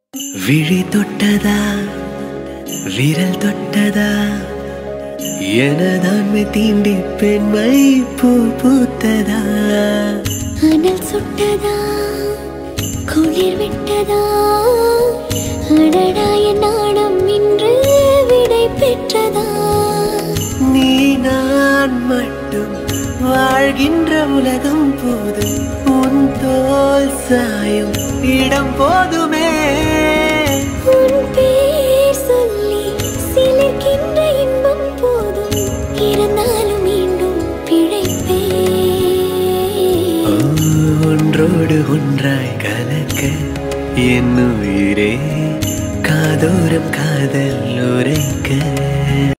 விழி தொட்டதா விரல் தொட்டதா எனதான்மை தீண்டி பெண்மை பூ பூத்ததா அனல் சுட்டதா குளிர் விட்டதா அடடா என் நாடம் இன்று விடை பெற்றதா நீ நான் மட்டும் வாழ்கின்ற உலகம் போதும் உன் தோல் சாயும் இடம் போதுமே உன் பேர் சொல்லி சிலிர்க்கின்ற இன்பம் போதும் இருந்தாலும் மீண்டும் பிழைப்பே ஒன்றோடு ஒன்றாய் கலக்க என் உயிரே காதோரம் காதல் உரைக்க